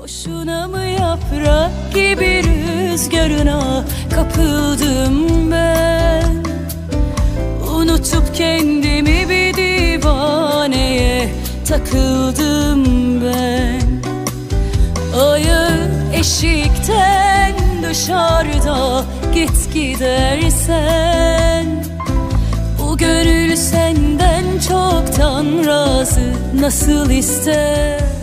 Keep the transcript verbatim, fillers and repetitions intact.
Boşuna mı yaprak gibi rüzgarına kapıldım ben? Unutup kendimi bir divaneye takıldım ben. Ayağı eşikten dışarıda git gidersen, bu gönül senden çoktan razı nasıl ister?